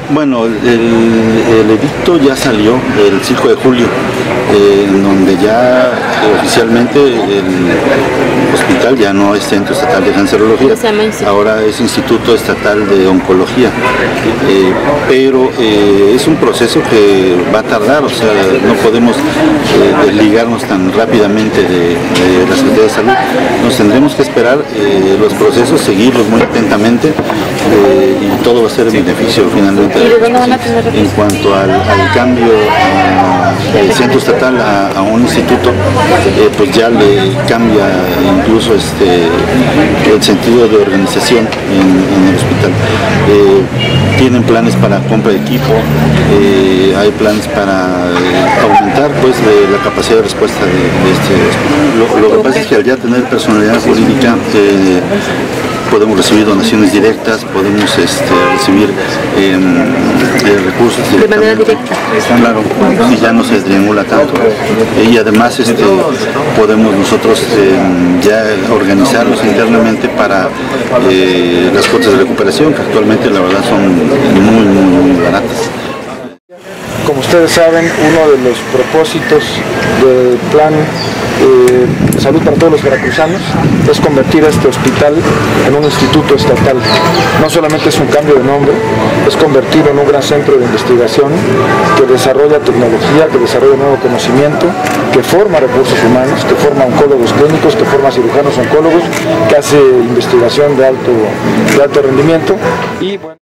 Bueno, el edicto ya salió el 5 de julio, en donde ya oficialmente el hospital ya no es Centro Estatal de Cancerología, ahora es Instituto Estatal de Oncología, pero es un proceso que va a tardar, o sea, no podemos desligarnos tan rápidamente de la Secretaría de Salud. Nos tendremos que esperar los procesos, seguirlos muy atentamente y todo va a ser en beneficio finalmente. ¿Y de dónde van a tener recursos? En cuanto al cambio del centro estatal a un instituto, pues ya le cambia incluso el sentido de organización en el hospital. Tienen planes para compra de equipo, hay planes para aumentar pues la capacidad de respuesta de este hospital. Lo que pasa es que al ya tener personalidad jurídica, podemos recibir donaciones directas, podemos recibir recursos de manera directa. Claro, y ya no se triangula tanto. Y además podemos nosotros ya organizarnos internamente para las cuotas de recuperación, que actualmente la verdad son muy baratas. Como ustedes saben, uno de los propósitos del plan Salud para todos los veracruzanos es convertir a este hospital en un instituto estatal. No solamente es un cambio de nombre, es convertirlo en un gran centro de investigación que desarrolla tecnología, que desarrolla nuevo conocimiento, que forma recursos humanos, que forma oncólogos clínicos, que forma cirujanos oncólogos, que hace investigación de alto rendimiento y bueno,